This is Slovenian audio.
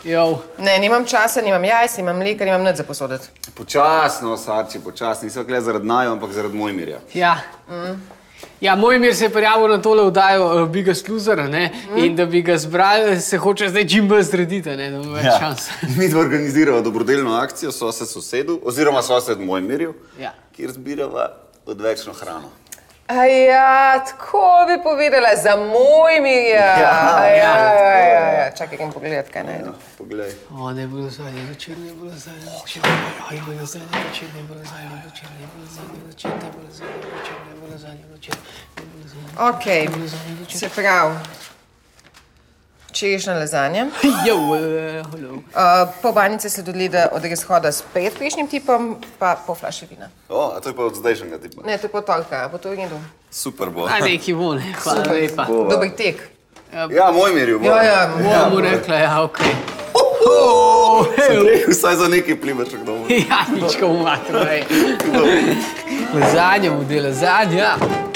Ne, nimam časa, nimam jajc, nimam mleka, nimam nič za posoditi. Počasno, Sarči, počasno. Nisem kle zaradi naju, ampak zaradi Mojmirja. Ja, Mojmir se je prijavil na tole vdajo Biggest Loser, ne? In da bi ga zbrali, se hoče zdaj čim bolj zrediti, ne? Da bo več šans. Mi dva organizirava dobrodelno akcijo, sosed sosedu, oziroma sosed Mojmirju, kjer zbirava odvečno hrano. Ja, tako bi povedala, za Mojmirja. Ja. Čakaj, grem pogledat, kaj najdu. Poglej. Ne bo zadnje večer, ne bo zadnje večer, ne bo zadnje večer, ne bo zadnje večer, ne bo zadnje večer, ne bo zadnje večer, ne bo zadnje večer, ne bo zadnje večer. Okej, se pravi, češnja lazanja. Pol banjice sladoleda od razhoda s 5 prejšnjim tipom, pa pol flaše vina. A to je pa od zdajšnjega tipa? Ne, to je pa toliko, bo to v redu. Super bo. Neki bo, ne, hvala lepa. Dober tek. Ja, Mojmirju bo. Bomo rekla, okej. Sem rekel, vsaj za nekaj plivaček domov. Ja, nič, ko bomo matro, Lazanja bo dela, zadnja.